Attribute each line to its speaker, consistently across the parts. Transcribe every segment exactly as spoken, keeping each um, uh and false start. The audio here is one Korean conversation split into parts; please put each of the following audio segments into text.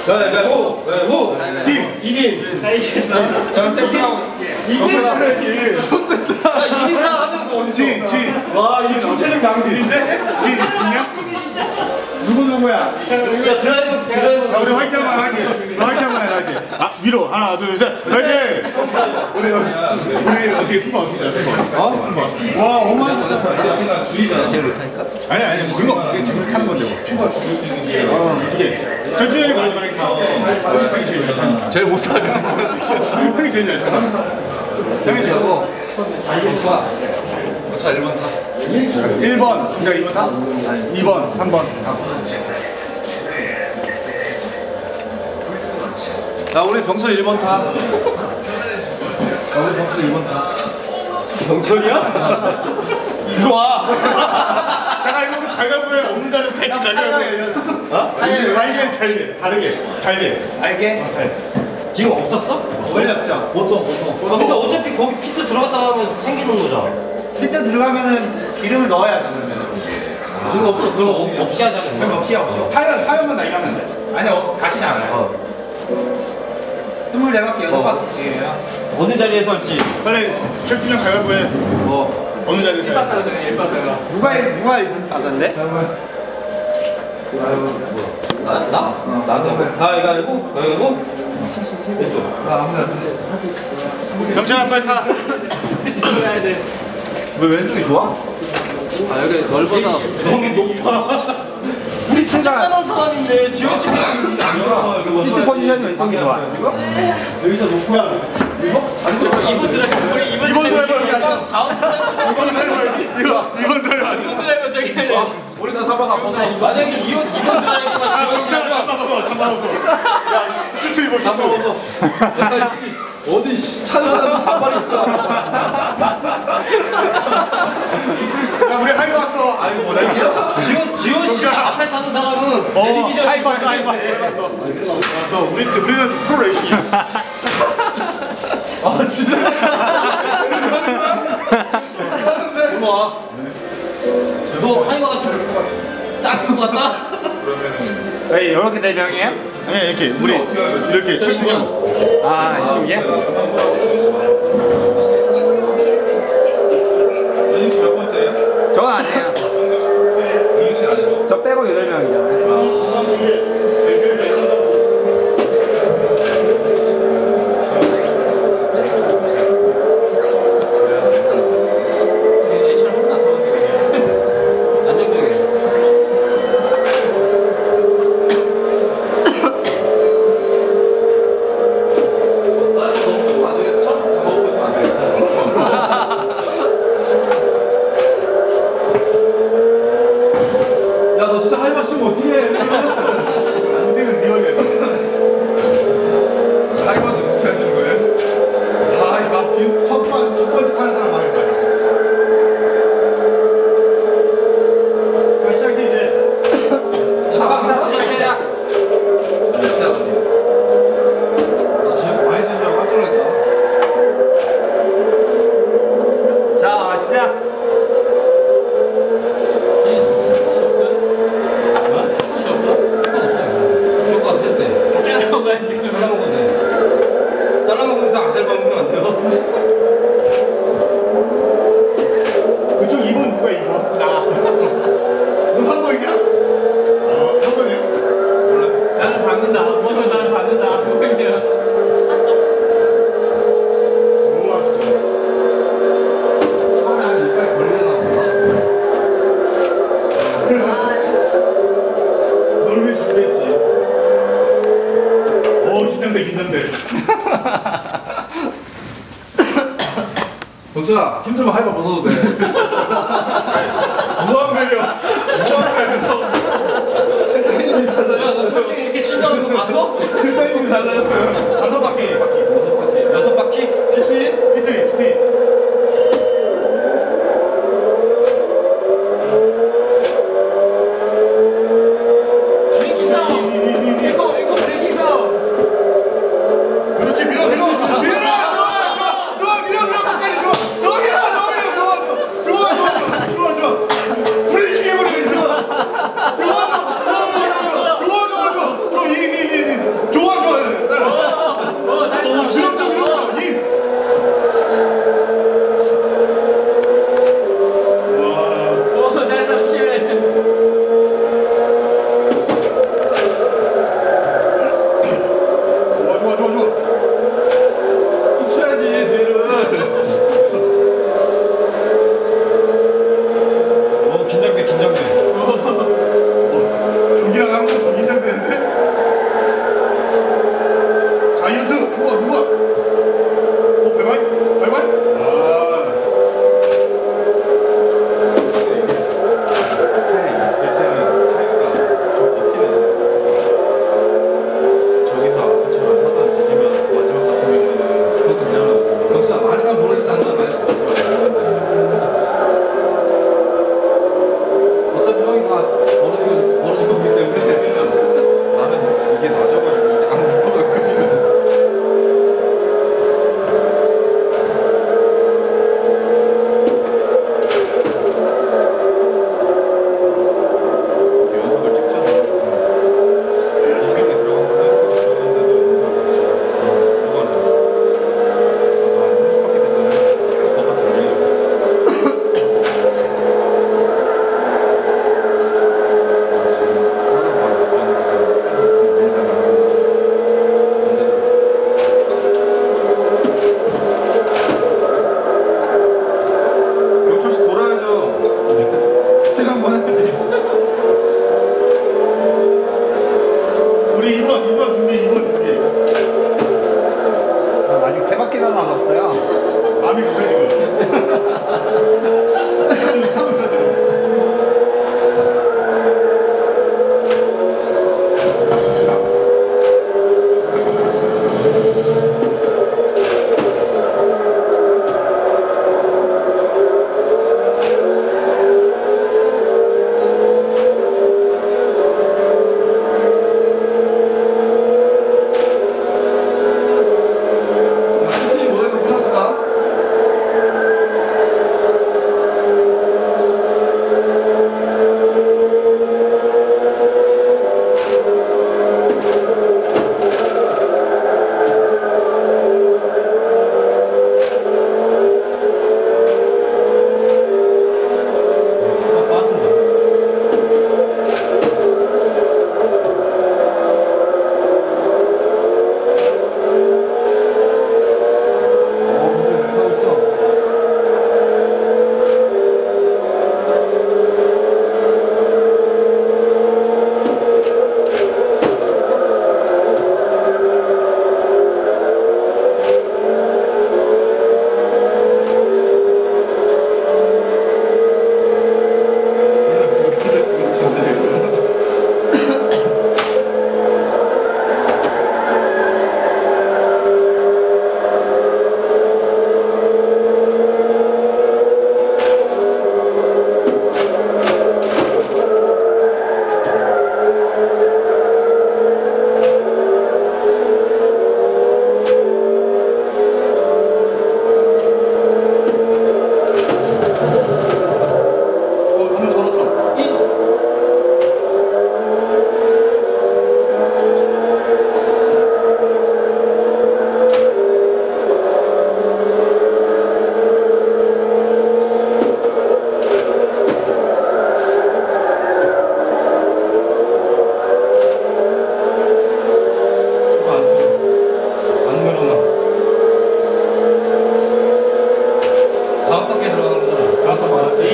Speaker 1: 가위바위보! 가위바위보! 팀! 이긴!
Speaker 2: 나 이겼어.
Speaker 1: 자, 세팅하고 이긴! 야, 이긴 사람 하면 뭐 어딨어?
Speaker 3: 진! 진!
Speaker 1: 와, 이게 전체적 낭비인데?
Speaker 3: 진! 진이야?
Speaker 1: 누구 누구야? 야, 드라이버, 드라이버.
Speaker 3: 자, 우리 화이팅 한번 할게. 화이팅 한번 해, 화이팅. 아, 위로. 하나, 둘, 셋. 화이팅! 우리, 우리 어떻게 스파 어떻게 자, 스파. 어? 와, 엄마.
Speaker 1: 여기가 줄이잖아. 제일 못하니까.
Speaker 3: 아니, 아니, 뭐 그런 거 없게 지금 타는 건데 뭐. 추가 줄일 수 있는 게. 어, 어떻게. 전준현이 마지막에 타. 형이 제일 잘 타.
Speaker 1: 제일 못하는
Speaker 3: 형이 제일 잘 타. 형이 제일
Speaker 1: 하고. 좋아. 자, 일 번 타.
Speaker 3: 일 번. 그러니까 이 번 타? 이 번, 삼 번 타.
Speaker 1: 자, 우리 병철 일 번 타. 자, 우리 병철 이 번 타. 병철이야? 들어와.
Speaker 3: 잠깐 이거 가위바위보에 없는 자리에서 대충 가위바위보. 어? 달게, 달게, 달게. 다르게. 달게.
Speaker 1: 알게?
Speaker 3: 어, 달게.
Speaker 1: 지금 없었어? 원래 없죠. 보통, 보통. 아, 근데 어차피 거기 피트 들어갔다 하면 생기는 거잖아.
Speaker 2: 피트 들어가면은 기름을 넣어야 되는
Speaker 1: 지금 없어. 그럼 없, 없이 하자는 거야.
Speaker 2: 없이 없이.
Speaker 3: 타이어, 타이어만 나이가면 돼.
Speaker 2: 아니 어, 같이 나가요.
Speaker 1: 어.
Speaker 2: 스물네 바퀴 여섯
Speaker 1: 어.
Speaker 2: 바퀴예요.
Speaker 1: 어느 자리에서 할지.
Speaker 3: 빨리 셰프님 가위바위보에
Speaker 1: 뭐.
Speaker 3: 어느 자리에서 해.
Speaker 2: 누가 누가 일본 따던데?
Speaker 1: 나? 나? 나한테. 가위바위보? 가위바위보? 왼쪽.
Speaker 3: 경찰아 빨리 타.
Speaker 1: 왜 왼쪽이 좋아? 아, 여기 넓어서. 너무 높아. 우리 다 짝단한 사람인데 지원 씨가 아니야.
Speaker 2: 피트 포지션이 왼쪽이 좋아.
Speaker 1: 여기서 높아. 이거? 아니, 이번 드라이버. 우리 이번
Speaker 3: 이번 드라이버 여기 앉아.
Speaker 1: 다음 드라이버.
Speaker 3: 이번 드라이버야지. 이거 이번 드라이버 아니야.
Speaker 1: 드라이버 저기. 우리 다 사바가 벗어. 만약에 이번 이번 드라이버가 지원 씨라면.
Speaker 3: 삼바 벗어, 삼바 벗어. 야, 슈트 입어, 슈트.
Speaker 1: 야, 씨. 어디 차는 사람 잠바를 입다.
Speaker 3: 야, 우리 하이브 왔어.
Speaker 1: 아이고 뭐야? 지원 지원 씨 앞에 타는 사람은 내리기 전에
Speaker 3: 하이브 왔어, 하이브 왔어. 너 우리 우리는 프로 레이싱이야.
Speaker 1: 아 진짜? 고마워. 너 하이버가 좀 작은 것 같다?
Speaker 2: 왜 이렇게 네 명이에요?
Speaker 3: 아니 이렇게 우리 이렇게 철중이 형.
Speaker 2: 아 이쪽이야?
Speaker 1: 연인 씨몇 번째예요?
Speaker 2: 저건 아니에요.
Speaker 1: 이윤 씨 아니에요?
Speaker 2: 저 빼고 여덟 명이잖아요.
Speaker 1: 야너 진짜 하이버 좀 어떻게 해?
Speaker 3: 근데는 리얼이야.
Speaker 1: 하이버한테 무시 하시는 거예요? 다 하이버?
Speaker 3: 첫 번, 첫 번째 타는 사람 말이야. 자, 시작해 이제.
Speaker 1: 시작합니다. 시작. 시작 어디야? 지금 많이 진짜 깜짝 놀랐다.
Speaker 2: 자 시작.
Speaker 3: 그쪽 이 번 누가 이거? 나. 너 삼 번이냐? 어, 삼 번이야?
Speaker 2: 나는 받는다. 먼저 나는 받는다. 보이면.
Speaker 3: 너무 맛있어. 널 위해 준비했지. 오, 긴장돼, 긴장돼.
Speaker 1: 경철아 힘들면 하이버 벗어도 돼.
Speaker 3: 무한 매력. 무한 매력.
Speaker 1: 야너 솔직히 이렇게 친절한 거 봤어?
Speaker 3: 실장님이 달라졌어요. 다섯 바퀴, 바퀴.
Speaker 1: 여섯 바퀴. 여섯 바퀴? 피트?
Speaker 3: 피트, 피트.
Speaker 2: 브레이킹 사운드. 이거 이거 브레이킹 사운드.
Speaker 3: 그렇지, 밀어, 밀어. 밀어! 좋아, 좋아, 밀어, 밀어. 끝까지 좋아. 더 밀어, 더 밀어. 좋아, 좋아, 좋아, 좋아, 좋아. 브레이킹 해버려, 좋아. 좋아, 좋아, 좋아, 좋아, 좋아, 좋아. 좋아, 이, 이, 이, 이.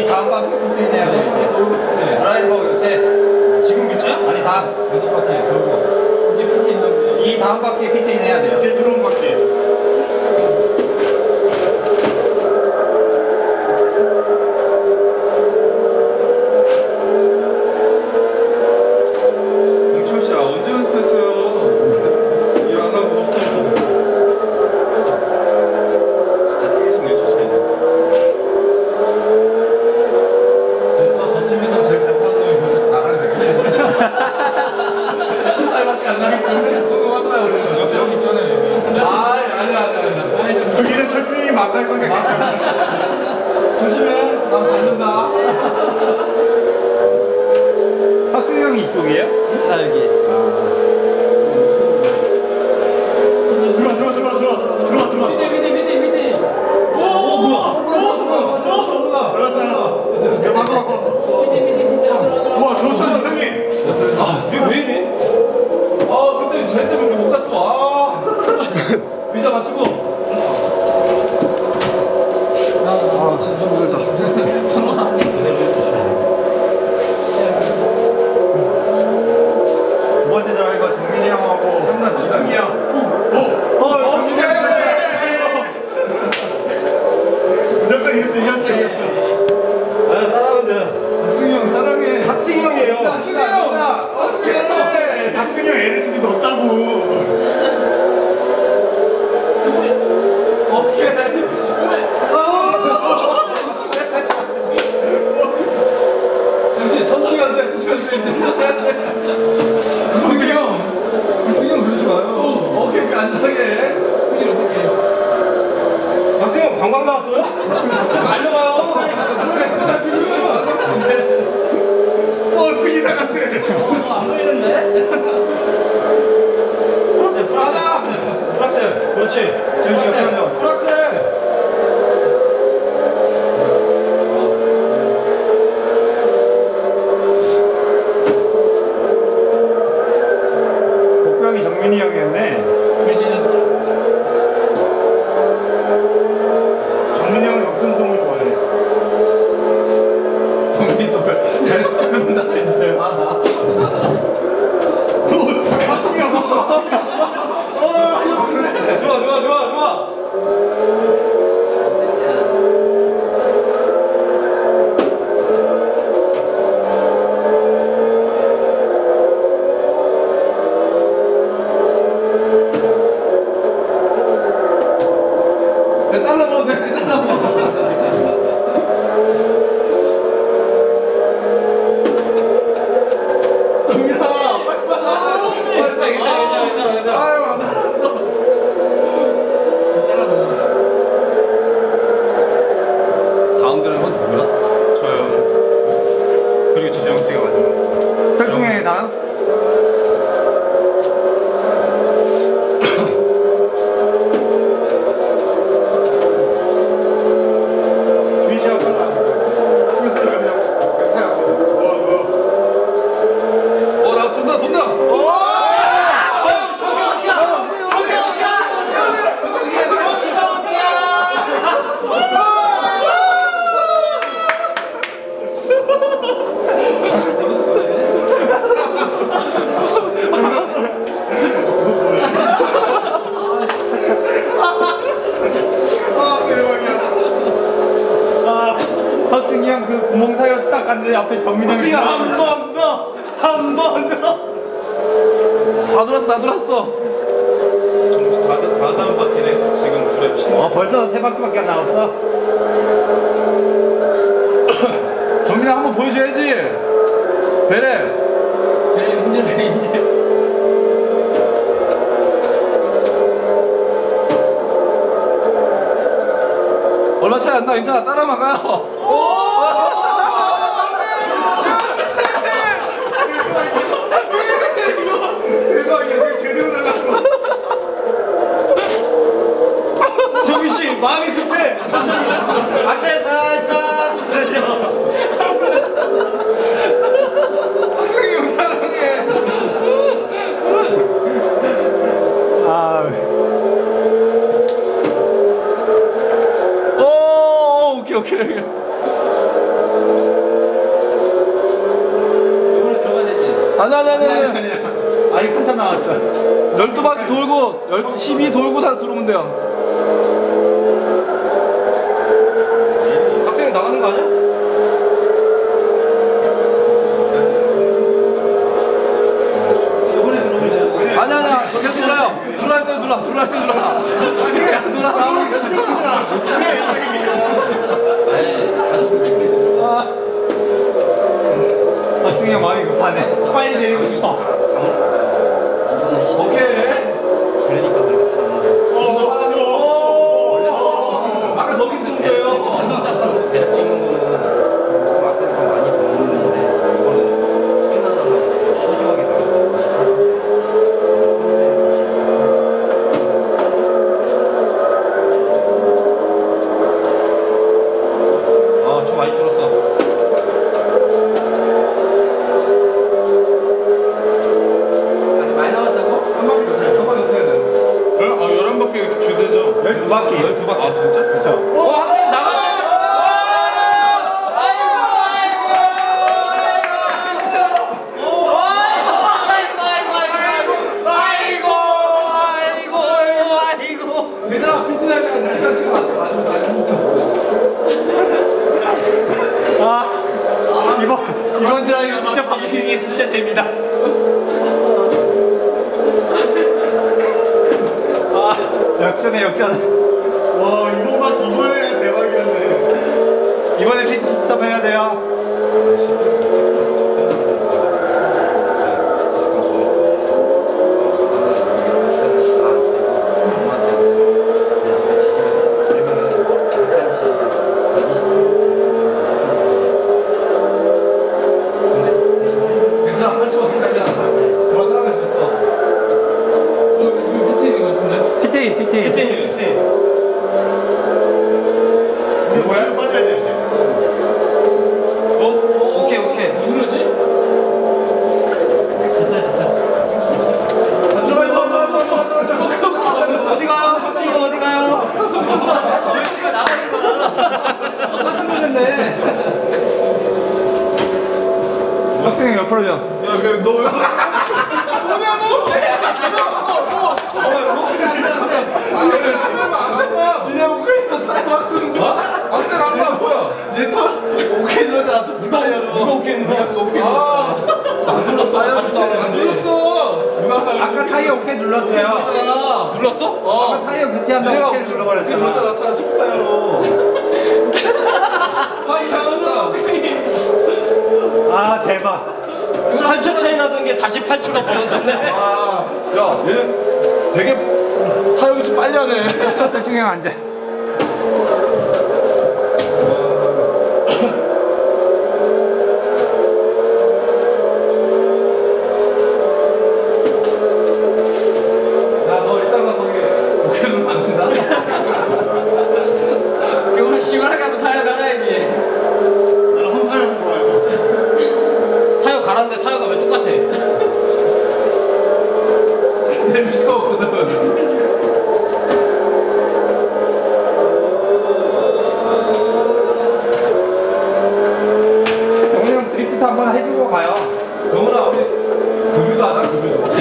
Speaker 1: 이 다음 바퀴 피트인 해야 돼요 이제. 드라이버 교체. 지금 교체야? 아니 다음 여섯 바퀴 돌고.
Speaker 2: 이제 피트 있는
Speaker 1: 이 다음 바퀴 피트인 해야 돼요.
Speaker 3: 이제 들어온 바퀴.
Speaker 4: 철 씨, 언제 연습했어요? 일 안 하고. 진짜 계속 일 초 차이네.
Speaker 2: 그래서 저 팀에서 제일 잘 타는 놈이 벌써 나가야 되겠네. 차이밖에 안 나기 때문에 궁금하다 우리는.
Speaker 4: 여기, 여기 있잖아요, 여기.
Speaker 2: 아 아니 아니 아니.
Speaker 3: 저기는 철수님이 막 할 거니까 괜찮아.
Speaker 2: 조심해. 난 받는다.
Speaker 1: 학생 형이 이쪽이에요? 나 여기.
Speaker 3: 들어와, 들어와, 들어와, 들어와, 들어와, 들어와.
Speaker 2: 밑에 밑에 밑에 밑에.
Speaker 1: 오 뭐야?
Speaker 3: 알았어, 알았어. 야, 바꿔, 바꿔.
Speaker 2: 밑에 밑에 밑에.
Speaker 3: 우와, 조선 선생님.
Speaker 1: 아 이게 왜 이래? 아 그때 쟤 때문에 우리 못 갔어. 아 비자 맞추고.
Speaker 3: 아, 힘들다.
Speaker 1: 두 번째 드라이버 정민이 형하고 삼단 이상이 형.
Speaker 3: 오! 어, 정민이 형! 무조건 이겼어, 이겼어, 이겼어.
Speaker 1: 아 따라하면 돼.
Speaker 4: 박승희 형 사랑해.
Speaker 1: 학생 형이에요.
Speaker 4: 박승희 형! 어떡해!
Speaker 3: 박승이 형 애를 쓰기 넣었다고.
Speaker 2: 역시 천천히 가도 돼. 천천히 가도 돼. 천천히 가도 돼.
Speaker 4: 박승희 형! 박승희 형 그러지 마요.
Speaker 2: 오케이 오케이 안전하게. 그게 어떻게 해요?
Speaker 1: 학생 형 관광 나왔어요? 좀 알려봐요.
Speaker 3: 어, 승희사 같아.
Speaker 2: 안 보이는데?
Speaker 1: 프락스 프락스 프락스 그렇지. 잠시만요. 프락스. 복병이 정민이 형이었네.
Speaker 2: 그시는 저.
Speaker 3: 정민이 형은 역전성을 좋아해.
Speaker 2: 정민이 또 베스트 끊는다 이제.
Speaker 3: 박승이 형.
Speaker 1: 좋아 좋아 좋아 좋아.
Speaker 2: 야 잘라봐도 돼. 잘라봐. 정민아 빨리 빨리.
Speaker 1: 괜찮아 괜찮아 괜찮아 괜찮아.
Speaker 2: 아유 안 알았어. 잘라봐.
Speaker 1: 다음 드라이버는 누구야?
Speaker 4: 저요. 그리고 지정 씨가 마지막.
Speaker 1: 철중에 다음.
Speaker 3: 주인씨가 빨라. 그래서 제가 그냥 그냥 타요. 좋아, 좋아.
Speaker 4: 어, 나 돈다, 돈다!
Speaker 3: 저기 어디야? 저기 어디야? 저기가 어디야? 아, 대박이야.
Speaker 1: 아 학생이 형 그 구멍 사이로 딱 갔는데 앞에 정민이 형이 한번 더! 한 번 더! 다 돌았어 다 돌았어.
Speaker 4: 정신 다, 다 다음 바퀴네. 지금 드랩 치는.
Speaker 1: 어 벌써 세 바퀴밖에 안 남았어. 정민아 한번 보여줘야지. 베레.
Speaker 2: 제일 힘들어 이제.
Speaker 1: 얼마 차이 안 나. 괜찮아. 따라만 가요.
Speaker 3: 대박이야. 되게 제대로 날랐어.
Speaker 1: 정민 씨 마음이 급해. 천천히. 악셀 살짝 내려.
Speaker 4: 박승희 형 사랑해.
Speaker 1: 아. 오 오케이 오케이.
Speaker 2: 아니 아니 아니 아니.
Speaker 1: 아직 한참 남았어.
Speaker 2: 열두 바퀴 돌고 열 십이 돌고 다 들어오면 돼요.
Speaker 1: 학생이 나가는 거 아니야?
Speaker 2: 아니 아니야. 계속 돌아요. 돌아할 때 돌아. 돌아할 때 돌아. 돌아.
Speaker 1: 학생이 형 마음이 급하네. 빨리 내리고 싶어.
Speaker 2: 오케이. 아까 저기 쓰는 거예요.
Speaker 1: 아, 좀 많이 줄었어.
Speaker 2: 아직 많이 남았다고?
Speaker 3: 한 바퀴 더 타야 돼.
Speaker 2: 한 바퀴 어떻게 해야 돼?
Speaker 4: 아, 열한 바퀴 주대죠.
Speaker 1: 열두 바퀴.
Speaker 4: 열두 바퀴. 아, 진짜?
Speaker 1: 그렇죠.
Speaker 3: 어, 학생 나가!
Speaker 2: 얘들아 피트할 때 시간 지금 맞춰 맞춰 맞춰.
Speaker 1: 아, 이번, 이번 드라이브 진짜 바뀌는 진짜 재미다. 아, 역전해, 역전.
Speaker 3: 와, 이번만, 이번에 대박이었네.
Speaker 1: 이번에 피트 스톱 해야 돼요.
Speaker 2: 괜찮아 한 초 기다려. 돌아 따라갈 수 있어. 이거 피트인 거 같은데?
Speaker 1: 피트인, 피트인.
Speaker 3: 피팅, 피팅. 이제 뭐야? 빠져야 돼, 이제.
Speaker 2: 어? 어?
Speaker 1: 오케이, 오케이.
Speaker 2: 누구지? 됐어 됐어. 아, 들어가 들어가 들어가 들어가 들어가.
Speaker 1: 어디 가요? 박수 형 어디 가요?
Speaker 2: 열치가 나가는 거야. 깜짝 놀랐네.
Speaker 1: 박수 형 옆으로 좀.
Speaker 3: 야, 왜, 너 왜? 뭐냐, 너?
Speaker 2: 이제 우크라이나 스타일 바꾸는 거야?
Speaker 3: 악셀 안 봐, 뭐야?
Speaker 2: 이제 또 오케이 눌러서 나서 누가 누가 오케이 눌러? 누가 오케이
Speaker 3: 아,
Speaker 2: 안 눌렀어.
Speaker 3: 안 눌렀어.
Speaker 2: 누가
Speaker 1: 아까 타이어 오케이 눌렀어요.
Speaker 2: 눌렀잖아. 눌렀어? 어.
Speaker 1: 아까 타이어 교체한다고
Speaker 2: 내가
Speaker 1: 오케이를 눌러버렸잖아.
Speaker 2: 눌렀잖아. 타 슈퍼 타이어로.
Speaker 3: 아, 이상하다.
Speaker 1: 아, 대박.
Speaker 5: 팔 초 차이 나던 게 다시 팔 초가 벌어졌네.
Speaker 2: 아, 야, 얘는 되게 타이어 교체 빨리 하네.
Speaker 1: 설중이 형 앉아.
Speaker 2: 야, 너 이따가 거기 오케이 누르면 안 된다.
Speaker 5: 오늘 시원하게 한번 타이어 갈아야지.
Speaker 3: 나는 홈타이어 좋아해서.
Speaker 5: 타이어 갈았는데 타이어가 왜 똑같아?
Speaker 2: 냄새가 없거든.
Speaker 1: 영훈이 형 드리프트 한번 해주고 가요.
Speaker 2: 영훈아, 우리 급유도 하자, 급유도.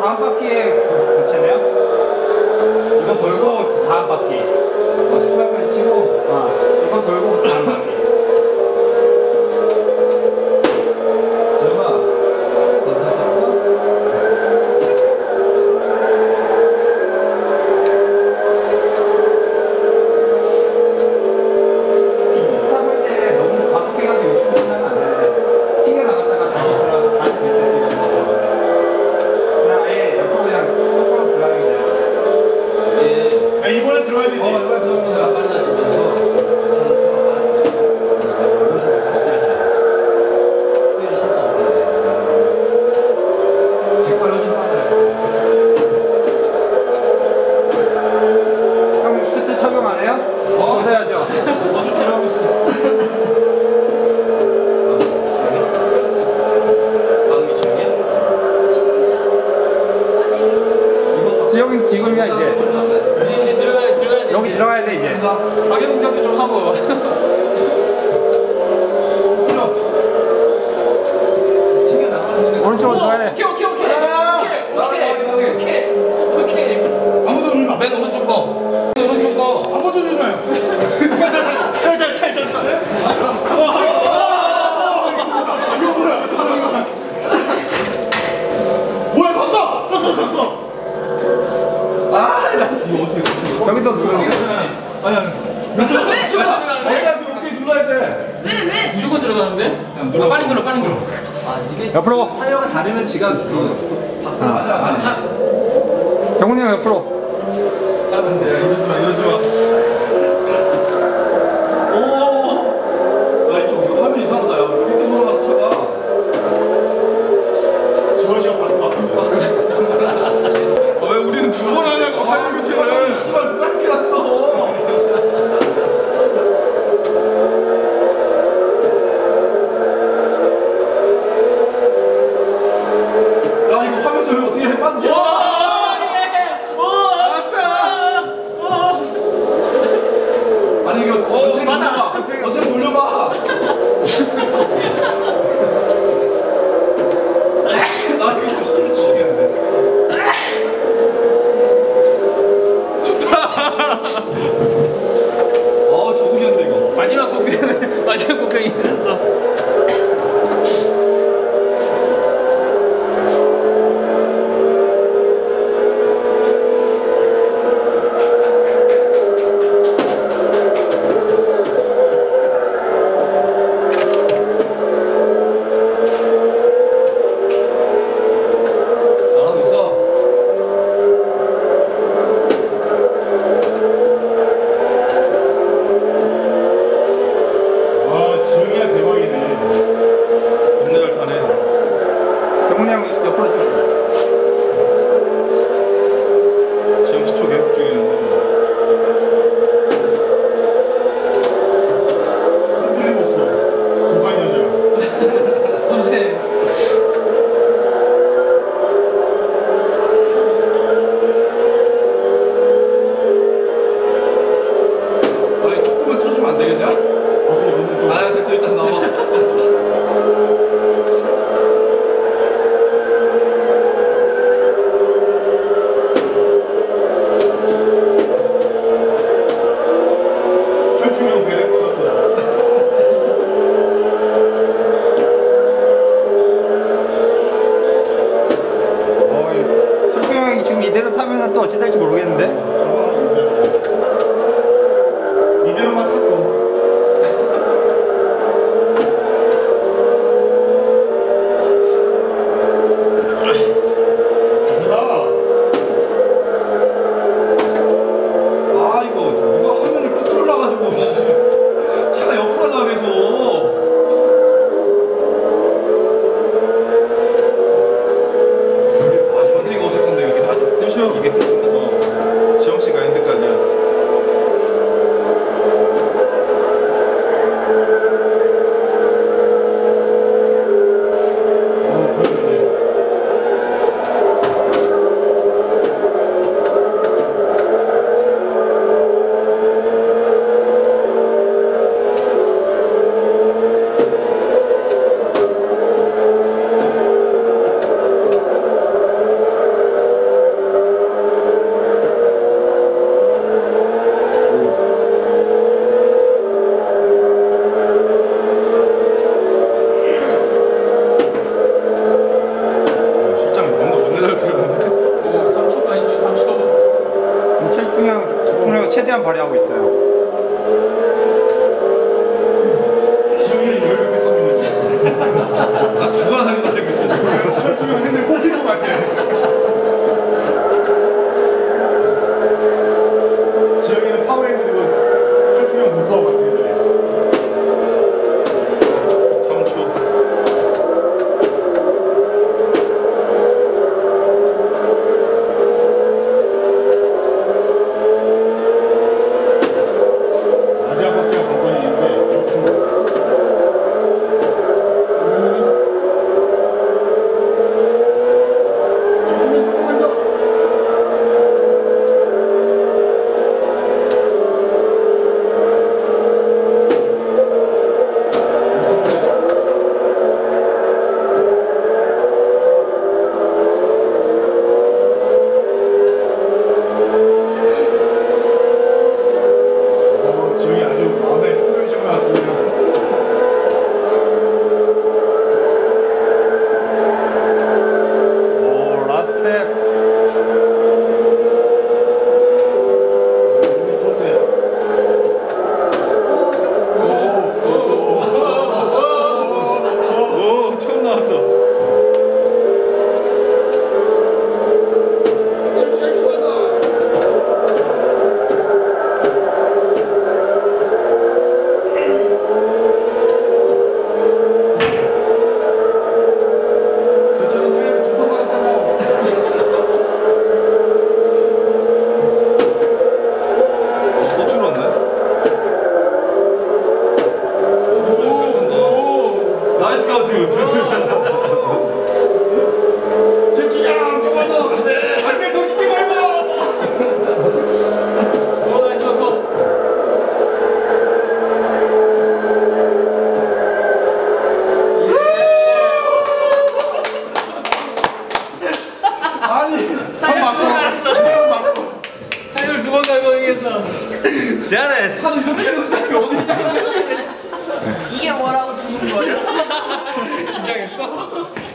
Speaker 1: 다음 바퀴에 교체네요? 이거 돌고 다음 바퀴.
Speaker 2: 어, 신발까지 치고.
Speaker 1: 아, 이거 돌고 다음 바퀴.
Speaker 2: 재영아, 너 찾았어?
Speaker 1: 스탑할 때 너무 과속해가지고 욕심 내면 안 돼. 튕겨 나갔다가 다시 돌아 다시 들어가는 거. 그냥 아예 옆으로 그냥 똑바로 들어가는 게 돼요.
Speaker 2: 예.
Speaker 3: 야, 이번에 들어가야 되지.
Speaker 2: 어, 이번에 들어가.
Speaker 5: 차가 빨라지면서
Speaker 2: 직발로 좀 빨라요.
Speaker 1: 형 슈트 착용 안 해요?
Speaker 2: 어?
Speaker 1: 벗어야죠.
Speaker 2: 먼저 들어가고 있어.
Speaker 5: 다음이 중이야?
Speaker 1: 지금 지금이야 이제.
Speaker 5: 이제 이제 들어가야 들어가야 돼.
Speaker 1: 여기
Speaker 5: 이제.
Speaker 1: 들어가야 돼 이제.
Speaker 5: 가격 공작도 좀 하고.
Speaker 2: 튕겨 나가는 시간.
Speaker 1: 오른쪽으로 들어가야 돼.
Speaker 5: 오케이 오케이 오케이.
Speaker 2: 야!
Speaker 5: 오케이 오케이 오케이 오케이.
Speaker 3: 아무도 누르지 마.
Speaker 5: 맨 오른쪽 거. 맨 오른쪽 거.
Speaker 3: 아무도 누르지 마요. 자, 자, 자, 자, 자, 자, 자. 어, 어, 어, 이거 뭐야? 이거 뭐야? 뭐야? 섰어! 섰어, 섰어!
Speaker 2: 아, 나 이거 어떻게 어떻게.
Speaker 1: 저기도 누르.
Speaker 3: 아니, 아니.
Speaker 5: 무조건 들어가는데?
Speaker 2: 어차피 오케이 눌러야 돼.
Speaker 5: 무조건 들어가는데?
Speaker 3: 눌러, 빨리 눌러, 빨리 눌러.
Speaker 2: 아, 이게
Speaker 1: 옆으로.
Speaker 2: 타이어가 다르면 지가 그 바꿔 맞아. 맞아.
Speaker 1: 경훈이 형 옆으로.
Speaker 3: 이러지 마, 이러지 마.
Speaker 2: 오. 야, 이쪽 이거 화면 이상하다. 야. 이렇게 돌아가서 차가.
Speaker 3: 지원 시간 받고 왔다. 왜 우리는 두 번 하냐고, 타이어 교체를.
Speaker 2: 씨발 누가 이렇게 났어? 야, 이거 화면 좀 어떻게 해? 빠지? 아니 이거 전체 돌려봐. 전체 돌려봐. 나 이거 힘을 주겠는데. 어 적응했는데 이거.
Speaker 5: 마지막 곡 마지막 곡이 있었어.
Speaker 2: 잘하고 있어.
Speaker 3: 와, 지영이야 대박이네.
Speaker 2: 겁나 잘 타네.
Speaker 1: 경훈이 형 옆으로 좀.
Speaker 2: 지금 시초 계속 중이는데.
Speaker 3: 흔들림 없어. 조간 여자.
Speaker 5: 선생.
Speaker 2: 아니 조금만 쳐주면 안 되겠냐?
Speaker 3: 어떻게 언제 좀.
Speaker 2: 아 됐어 일단 나와.
Speaker 3: 철충형 배를 꺼졌어.
Speaker 1: 어, 철수 형이 지금 이대로 타면 또 어찌 될지 모르겠는데.
Speaker 3: 이대로만 탔어. 가자.
Speaker 2: 아 이거 누가 화면을 꾹 눌러가지고 차가 옆으로 나가면서. 아 완전 이거 어색한데 이게 아주
Speaker 3: 끝이요.
Speaker 2: 이게 어. 지금
Speaker 1: 최대한 발휘하고 있어요.
Speaker 3: 지영이는 여유롭게 타고 있는
Speaker 2: 나 주관하는 거 알고 있어.
Speaker 3: 철중이 형님 뽑힐 것 같아. 지영이는 파워에 그리고 철중이 형 무파워 같아. 삼 초. 마지막 바퀴가 관건이인데 육 초. 철중이 조금만 더. 어, 지영이 아주 마음에 풍경심을 갖고 그냥
Speaker 1: 오, 라스트 랩.
Speaker 3: 몸이 좋대.
Speaker 4: 오, 처음 나왔어.
Speaker 3: 저쪽은 타이를 두 번 받았다고.
Speaker 4: 또 줄었네. 나이스 카운트.
Speaker 3: 진짜 조금만 더. 안돼. 안돼. 너 이때 말고.
Speaker 5: 어, 나이스 거.
Speaker 3: 한 바꿔. 한 바꿔.
Speaker 5: 타이를 두번 갈고 이겼어.
Speaker 4: 잘해.
Speaker 2: 차도 이렇게 해놓은 사람이 어디 있냐?
Speaker 5: 이게 뭐라고 주는 거야?
Speaker 4: 긴장했어?